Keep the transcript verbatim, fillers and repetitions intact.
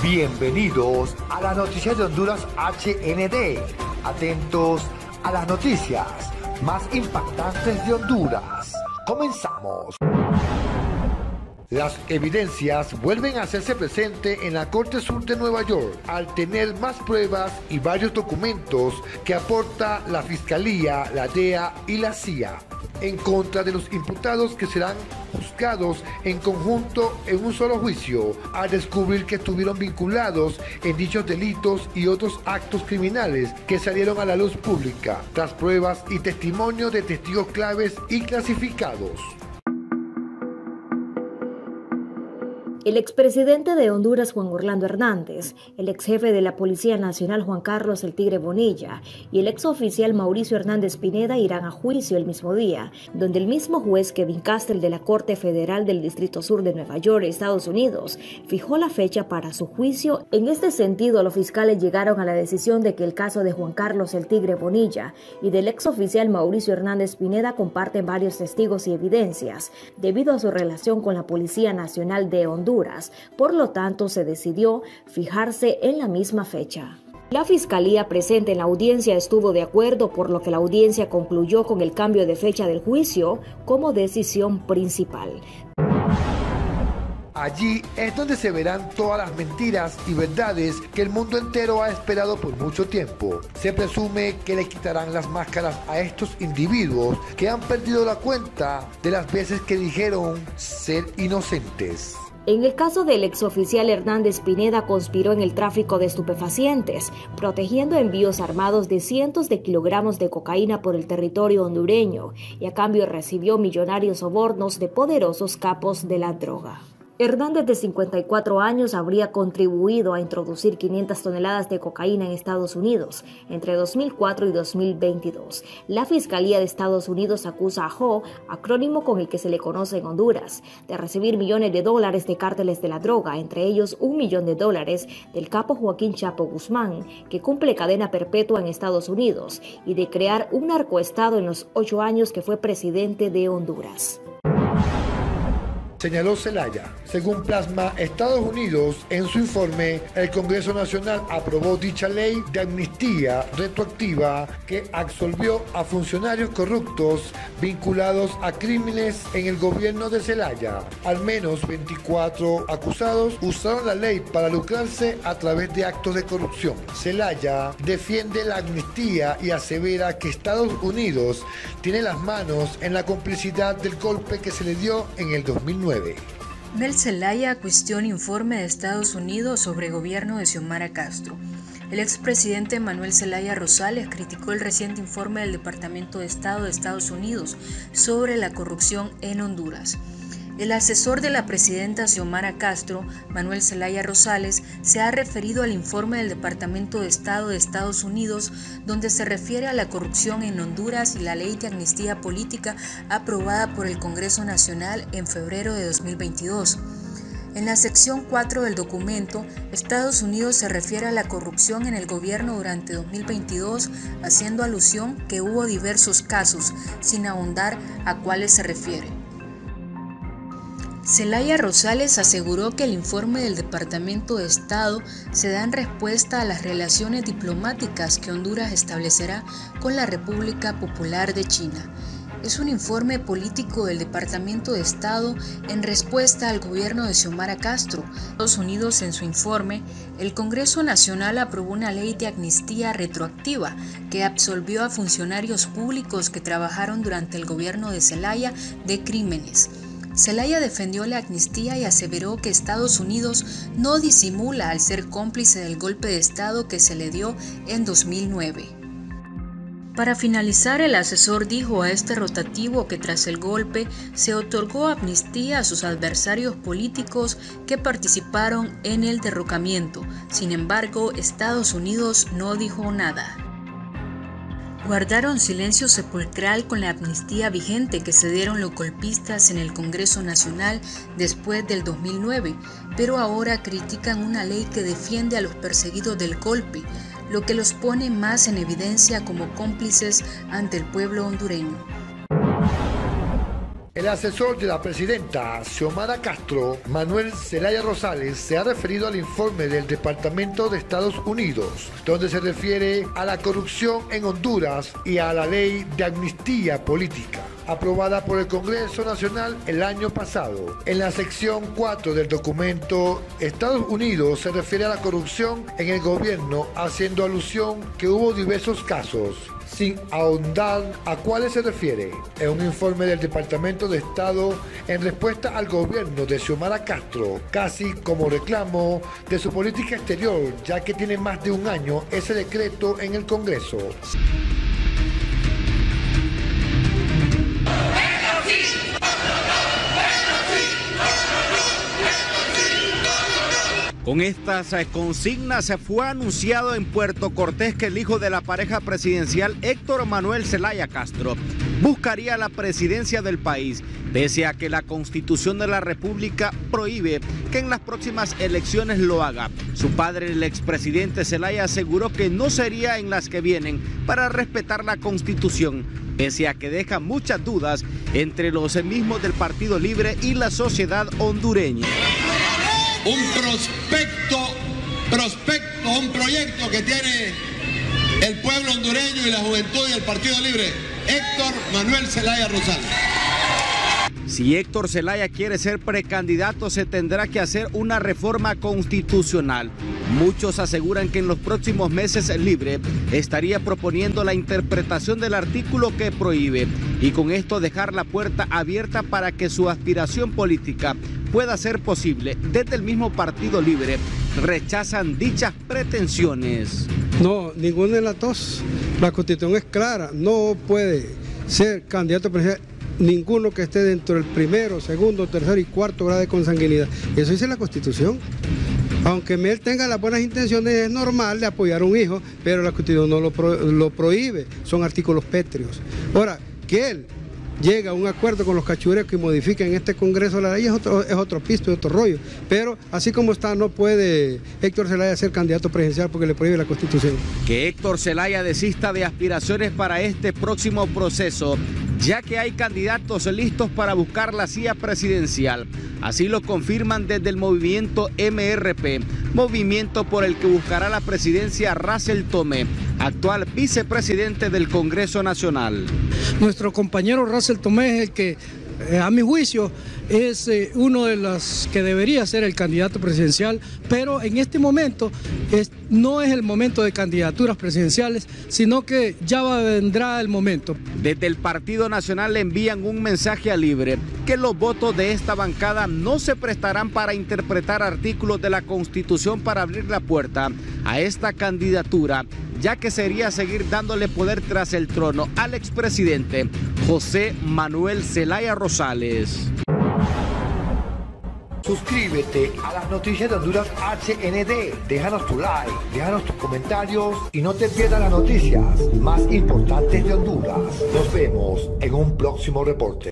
Bienvenidos a la noticia de Honduras H N D. Atentos a las noticias más impactantes de Honduras. Comenzamos. Las evidencias vuelven a hacerse presente en la Corte Sur de Nueva York al tener más pruebas y varios documentos que aporta la Fiscalía, la D E A y la C I A en contra de los imputados que serán juzgados en conjunto en un solo juicio al descubrir que estuvieron vinculados en dichos delitos y otros actos criminales que salieron a la luz pública tras pruebas y testimonios de testigos claves y clasificados. El expresidente de Honduras, Juan Orlando Hernández, el exjefe de la Policía Nacional, Juan Carlos El Tigre Bonilla, y el exoficial Mauricio Hernández Pineda irán a juicio el mismo día, donde el mismo juez Kevin Castell de la Corte Federal del Distrito Sur de Nueva York, Estados Unidos, fijó la fecha para su juicio. En este sentido, los fiscales llegaron a la decisión de que el caso de Juan Carlos El Tigre Bonilla y del exoficial Mauricio Hernández Pineda comparten varios testigos y evidencias, debido a su relación con la Policía Nacional de Honduras. Por lo tanto, se decidió fijarse en la misma fecha. La Fiscalía presente en la audiencia estuvo de acuerdo, por lo que la audiencia concluyó con el cambio de fecha del juicio como decisión principal. Allí es donde se verán todas las mentiras y verdades que el mundo entero ha esperado por mucho tiempo. Se presume que le quitarán las máscaras a estos individuos que han perdido la cuenta de las veces que dijeron ser inocentes. En el caso del exoficial Hernández Pineda, conspiró en el tráfico de estupefacientes, protegiendo envíos armados de cientos de kilogramos de cocaína por el territorio hondureño, y a cambio recibió millonarios sobornos de poderosos capos de la droga. Hernández, de cincuenta y cuatro años, habría contribuido a introducir quinientas toneladas de cocaína en Estados Unidos entre dos mil cuatro y dos mil veintidós. La Fiscalía de Estados Unidos acusa a J O, acrónimo con el que se le conoce en Honduras, de recibir millones de dólares de cárteles de la droga, entre ellos un millón de dólares del capo Joaquín Chapo Guzmán, que cumple cadena perpetua en Estados Unidos, y de crear un narcoestado en los ocho años que fue presidente de Honduras. Señaló Zelaya. Según plasma Estados Unidos en su informe, el Congreso Nacional aprobó dicha ley de amnistía retroactiva que absolvió a funcionarios corruptos vinculados a crímenes en el gobierno de Zelaya. Al menos veinticuatro acusados usaron la ley para lucrarse a través de actos de corrupción. Zelaya defiende la amnistía y asevera que Estados Unidos tiene las manos en la complicidad del golpe que se le dio en el dos mil nueve. Mel Zelaya cuestiona informe de Estados Unidos sobre gobierno de Xiomara Castro. El expresidente Manuel Zelaya Rosales criticó el reciente informe del Departamento de Estado de Estados Unidos sobre la corrupción en Honduras. El asesor de la presidenta Xiomara Castro, Manuel Zelaya Rosales, se ha referido al informe del Departamento de Estado de Estados Unidos, donde se refiere a la corrupción en Honduras y la ley de amnistía política aprobada por el Congreso Nacional en febrero de dos mil veintidós. En la sección cuatro del documento, Estados Unidos se refiere a la corrupción en el gobierno durante dos mil veintidós, haciendo alusión que hubo diversos casos, sin ahondar a cuáles se refiere. Zelaya Rosales aseguró que el informe del Departamento de Estado se da en respuesta a las relaciones diplomáticas que Honduras establecerá con la República Popular de China. Es un informe político del Departamento de Estado en respuesta al gobierno de Xiomara Castro. Estados Unidos, en su informe, el Congreso Nacional aprobó una ley de amnistía retroactiva que absolvió a funcionarios públicos que trabajaron durante el gobierno de Zelaya de crímenes. Zelaya defendió la amnistía y aseveró que Estados Unidos no disimula al ser cómplice del golpe de Estado que se le dio en dos mil nueve. Para finalizar, el asesor dijo a este rotativo que tras el golpe se otorgó amnistía a sus adversarios políticos que participaron en el derrocamiento. Sin embargo, Estados Unidos no dijo nada. Guardaron silencio sepulcral con la amnistía vigente que se dieron los golpistas en el Congreso Nacional después del dos mil nueve, pero ahora critican una ley que defiende a los perseguidos del golpe, lo que los pone más en evidencia como cómplices ante el pueblo hondureño. El asesor de la presidenta Xiomara Castro, Manuel Zelaya Rosales, se ha referido al informe del Departamento de Estados Unidos, donde se refiere a la corrupción en Honduras y a la ley de amnistía política, aprobada por el Congreso Nacional el año pasado. En la sección cuatro del documento, Estados Unidos se refiere a la corrupción en el gobierno, haciendo alusión que hubo diversos casos, sin ahondar a cuáles se refiere. En un informe del Departamento de Estado en respuesta al gobierno de Xiomara Castro, casi como reclamo de su política exterior, ya que tiene más de un año ese decreto en el Congreso. Con estas consignas se fue anunciado en Puerto Cortés que el hijo de la pareja presidencial, Héctor Manuel Zelaya Castro, buscaría la presidencia del país, pese a que la Constitución de la República prohíbe que en las próximas elecciones lo haga. Su padre, el expresidente Zelaya, aseguró que no sería en las que vienen para respetar la Constitución, pese a que deja muchas dudas entre los mismos del Partido Libre y la sociedad hondureña. Un prospecto, prospecto, un proyecto que tiene el pueblo hondureño y la juventud y el Partido Libre, Héctor Manuel Zelaya Rosales. Si Héctor Zelaya quiere ser precandidato, se tendrá que hacer una reforma constitucional. Muchos aseguran que en los próximos meses el Libre estaría proponiendo la interpretación del artículo que prohíbe y con esto dejar la puerta abierta para que su aspiración política pueda ser posible. Desde el mismo Partido Libre rechazan dichas pretensiones. No, ninguna de las dos. La Constitución es clara, no puede ser candidato presidencial ninguno que esté dentro del primero, segundo, tercer y cuarto grado de consanguinidad. Eso dice la Constitución. Aunque él tenga las buenas intenciones, es normal de apoyar a un hijo, pero la Constitución no lo, pro, lo prohíbe, son artículos pétreos. Ahora, que él llega a un acuerdo con los cachureos que modifiquen en este Congreso la ley es otro, es otro pisto y otro rollo, pero así como está no puede Héctor Zelaya ser candidato presidencial porque le prohíbe la Constitución. Que Héctor Zelaya desista de aspiraciones para este próximo proceso, ya que hay candidatos listos para buscar la silla presidencial. Así lo confirman desde el movimiento M R P, movimiento por el que buscará la presidencia Russell Tomé, actual vicepresidente del Congreso Nacional. Nuestro compañero Russell Tomé es el que, eh, a mi juicio, es eh, uno de los que debería ser el candidato presidencial, pero en este momento es, no es el momento de candidaturas presidenciales, sino que ya va, vendrá el momento. Desde el Partido Nacional le envían un mensaje a Libre, que los votos de esta bancada no se prestarán para interpretar artículos de la Constitución para abrir la puerta a esta candidatura, ya que sería seguir dándole poder tras el trono al expresidente José Manuel Zelaya Rosales. Suscríbete a las noticias de Honduras H N D, déjanos tu like, déjanos tus comentarios y no te pierdas las noticias más importantes de Honduras. Nos vemos en un próximo reporte.